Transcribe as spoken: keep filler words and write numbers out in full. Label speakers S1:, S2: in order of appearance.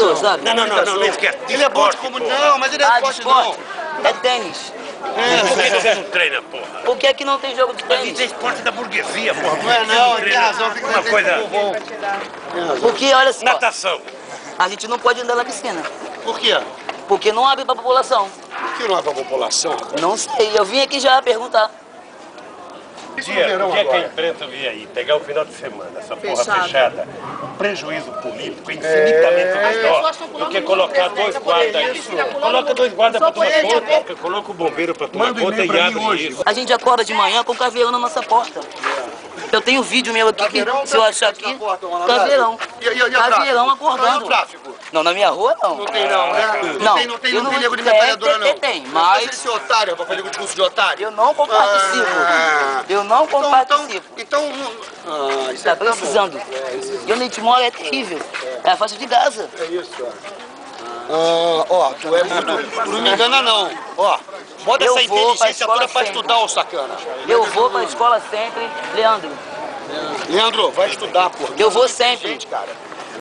S1: Professor, sabe?
S2: Não, não, não, não, não esquece. De
S3: Ele é bom de
S2: esporte,
S3: comunicação. Não, mas ele é
S1: Ah, de
S3: esporte não.
S1: esporte? É tênis.
S2: Por que você não treina, porra?
S1: Por que aqui não tem jogo de
S2: Mas isso é
S1: tênis?
S2: esporte da burguesia, porra.
S3: Não é não, ele tem razão. Fica
S2: Uma coisa...
S3: bom.
S1: Porque, olha só,
S2: Natação.
S1: a gente não pode andar na piscina.
S3: Por quê?
S1: Porque não abre pra população.
S3: Por que não é pra população?
S1: Não sei, eu vim aqui já perguntar.
S3: Isso no
S2: Dia,
S3: verão
S2: o dia que a
S3: agora.
S2: imprensa vier aí, pegar o final de semana, essa porra
S4: Fechado.
S2: fechada, o prejuízo político é infinitamente menor do que colocar dois guardas aí. Coloca dois guardas pra tomar conta, coloca o bombeiro pra tomar
S3: Manda um
S2: conta
S3: e-mail
S2: e
S3: pra mim
S2: abre
S3: hoje.
S2: isso.
S1: A gente acorda de manhã com caveirão na nossa porta. Eu tenho vídeo meu aqui, que,
S3: Caveirão,
S1: se eu achar
S3: tráfico
S1: aqui,
S3: na porta, malandragem.
S1: caveirão.
S3: E, e, e
S1: Caveirão
S3: tráfico?
S1: acordando.
S3: Qual é o tráfico?
S1: Não, na minha rua não.
S3: Não tem não, né?
S1: Não,
S3: tem, não tem,
S1: eu
S3: não tem
S1: não-
S3: nego de
S1: tem,
S3: metralhadora
S1: tem,
S3: não.
S1: tem,
S3: Mas
S1: mas-
S3: esse otário pra fazer discurso de otário?
S1: Eu não comparticipo.
S3: Ah.
S1: Eu não
S3: Então,
S1: comparticipo.
S3: então, então ah, isso
S1: Tá
S3: é tá bom.
S1: precisando. E onde a gente mora é terrível. É a faixa de Gaza.
S3: É isso, ó. Ah, ó, tu é muito... Tu não me engana não. Ó, bota
S1: Eu
S3: essa
S1: vou pra
S3: inteligência
S1: escola
S3: toda pra
S1: sempre.
S3: estudar, ô sacana.
S1: Eu vou pra escola sempre, Leandro.
S3: Leandro, vai estudar, porra.
S1: Eu vou
S3: Inteligente,
S1: sempre.
S3: cara.